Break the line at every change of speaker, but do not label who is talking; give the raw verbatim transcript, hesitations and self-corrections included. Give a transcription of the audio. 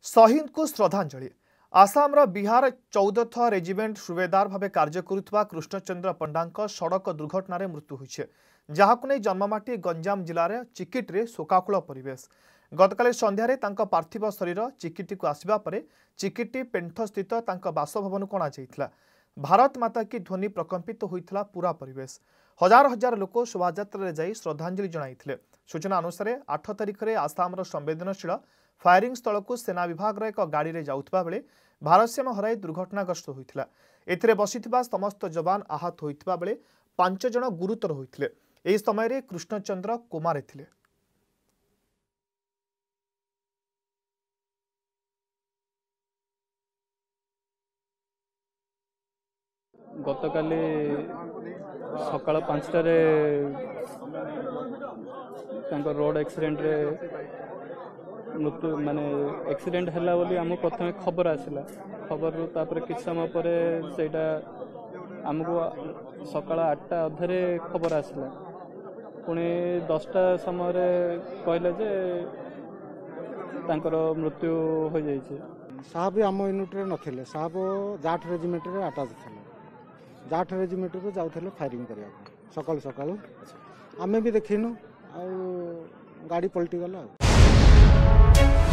शहीद को श्रद्धांजलि। आसाम बिहार चौदथ रेजिमेंट सुबेदार भाव कार्य करुवा कृष्णचंद्र पंडा सड़क दुर्घटन मृत्यु होइछे, जहाकु नै जन्ममाटी गंजाम जिलार चिकिटी शोकाकुल परिवेश। गतकाली संध्यारे तांका पार्थिव शरीर चिकिटी को आसिबा परे चिकिटी पेंठ स्थित तांका बासभवन को अणाଯାଇଥିଲା। भारत माता की ध्वनि प्रकंपित होइथिला पूरा परिवेश। हजार हजार लोक शोभायात्रा जाई श्रद्धांजलि जणाइथिले। सूचना अनुसार आठ तारिख में आसाम संवेदनशील फायरिंग स्थल को सेना विभाग एक गाड़ी में जाउथबा बेले भारसाम्य हराई दुर्घटनाग्रस्त होइथिला। एथिरे बसिथिबा समस्त जवान आहत होइथिबा बेले पांच जण गुरुतर होइथिले। एही समय रे कृष्णचंद्र कोमारे थिले।
गतकाली सकाळ पांचटारे तांको रोड एक्सीडेंट रे मृत्यु माने एक्सीडेंट हैला बोली आम प्रथम खबर आसला। खबर रु तापर किछ समय परे सेटा आमको सकाळ आठटा अधरे खबर आसला। पुणी दसटा समय कहले जे तांकर मृत्यु हो जाइछे।
साहब आम यूनिट रे नथिले। साहब जाठ रेजिमेंट रे अटैच थिले। जाठ रेजिमेंट रे जाउथले फायरिंग करिया सकाळ सकाळ आमे भी देखिनु आ गाड़ी पलटी गला।